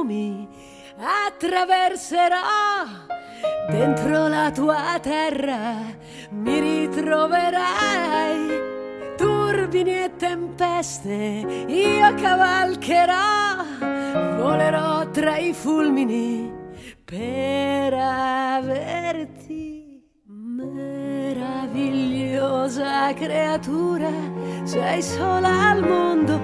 fiumi attraverserò, dentro la tua terra mi ritroverai. Turbini e tempeste io cavalcherò, volerò tra i fulmini per averti. Meravigliosa creatura, sei sola al mondo,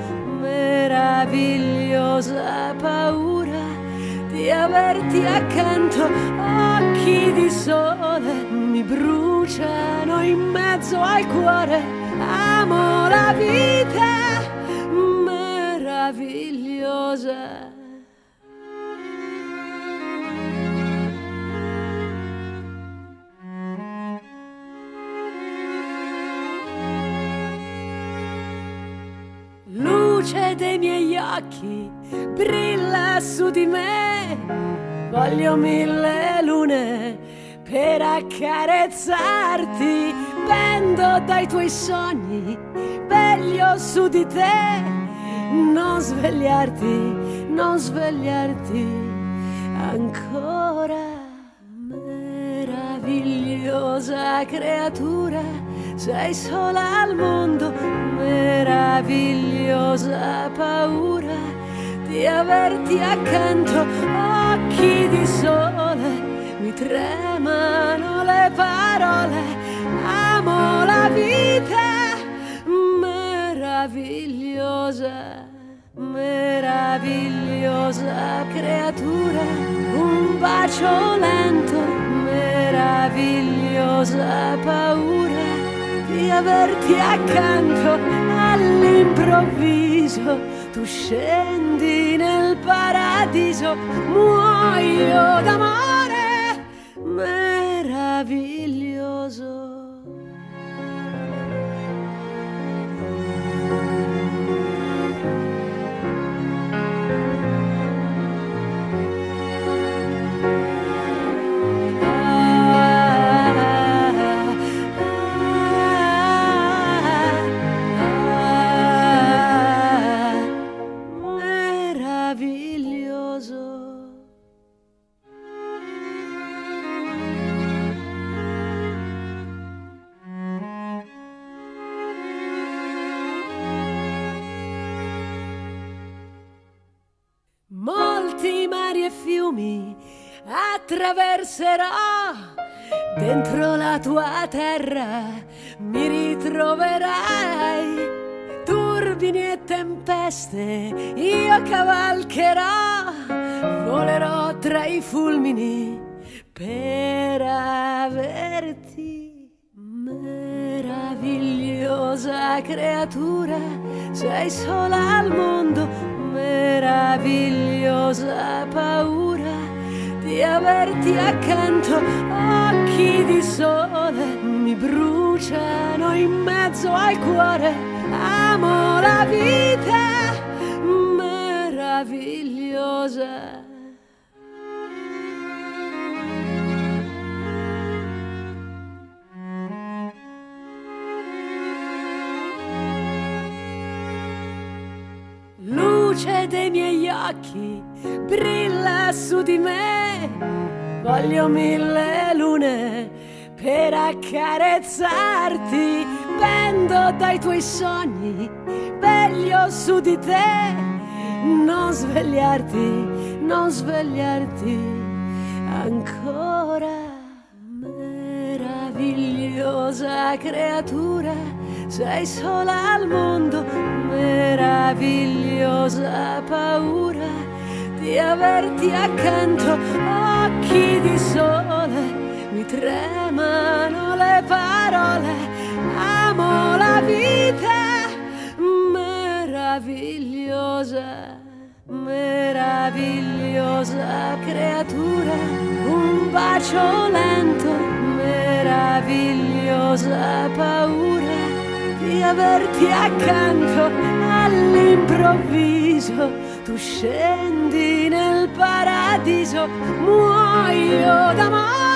meravigliosa paura di averti accanto. Occhi di sole mi bruciano in mezzo al cuore, amo la vita meravigliosa. Luce dei miei occhi brilla su di me, voglio 1000 lune per accarezzarti, pendo dai tuoi sogni, veglio su di te, non svegliarti, non svegliarti ancora. Meravigliosa creatura, sei sola al mondo, meravigliosa paura di averti accanto. Occhi di sole, mi tremano le parole, amo la vita meravigliosa, meravigliosa creatura, un bacio lento, meravigliosa paura di averti accanto. All'improvviso tu scendi nel paradiso, muoio d'amore meraviglioso. Molti mari e fiumi attraverserò, dentro la tua terra mi ritroverai. Turbini e tempeste io cavalcherò, volerò tra i fulmini per averti. Meravigliosa creatura, sei sola al mondo, meravigliosa paura di averti accanto. Occhi di sole mi bruciano in mezzo al cuore, amo la vita meravigliosa. Luce dei miei occhi brilla su di me, voglio 1000 lune per accarezzarti, pendo dai tuoi sogni, veglio su di te, non svegliarti, non svegliarti ancora. Meravigliosa creatura, sei sola al mondo, meravigliosa paura di averti accanto. Occhi di sole, mi tremano le parole, amo la vita meravigliosa, meravigliosa creatura, un bacio lento, meravigliosa paura di averti accanto. All'improvviso tu scendi nel paradiso, muoio d'amore